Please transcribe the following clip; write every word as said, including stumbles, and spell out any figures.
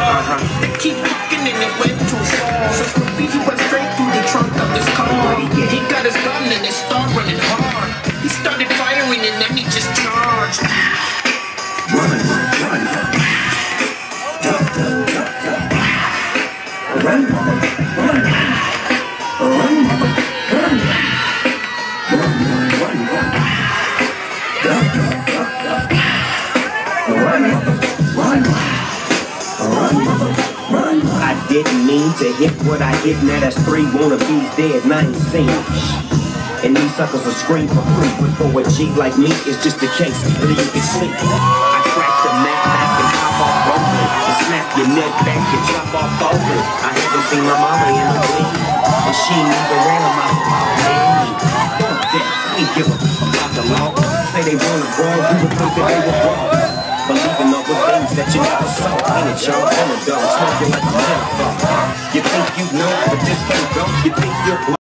Uh-huh. They keep talking and it went too far. So Snoopy, he went straight through the trunk of this car. He got his gun and it started running hard. He started firing and then he just charged. Run, run, run, run. Duck, duck, duck, duck. Run, mother, run, run. Run, mother, run, run. Run, run, run, run. Duck, duck, duck, duck. Run, mother, run, run. Run, mother, run, run. I didn't mean to hit what I hit. Now that's three wannabes dead and I ain't seen. And these suckers will scream for free. But for a G like me, it's just a case that you can sleep. I crack the neck back and hop off over it. And snap your neck back and chop off over it. I haven't seen my mama in a week. And she ain't even around my man. Fuck that, I ain't give a fuck about the law. Say they wanna brawl, you would think that they were brawlers. Believing all the things that you never saw. Ain't it y'all? I'm a dog, smoking like a motherfucker. You think you know, but this can't go. You think you're